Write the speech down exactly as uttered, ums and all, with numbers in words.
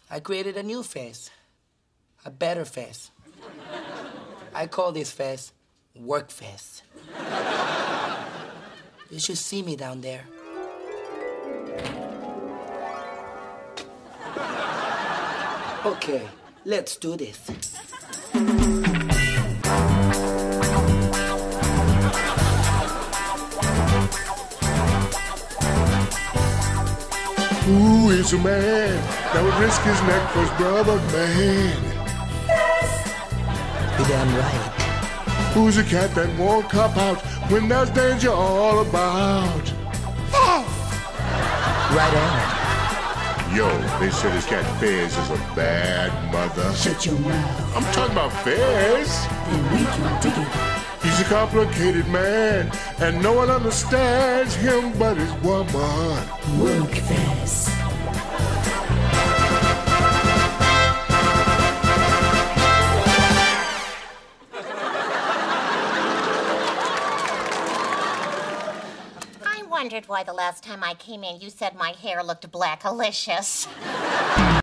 I created a new Fez. A better Fez. I call this Fez Work Fez. You should see me down there. Okay, let's do this. Who is a man that would risk his neck for his brother, man? Be damn right. Who's a cat that won't cop out when there's danger all about? Right on. Yo, they said his cat Fez is a bad mother. Shut your mouth. I'm talking about Fez. Then we can dig it. He's a complicated man, and no one understands him but his woman. Work Fez. I wondered why the last time I came in you said my hair looked black-alicious.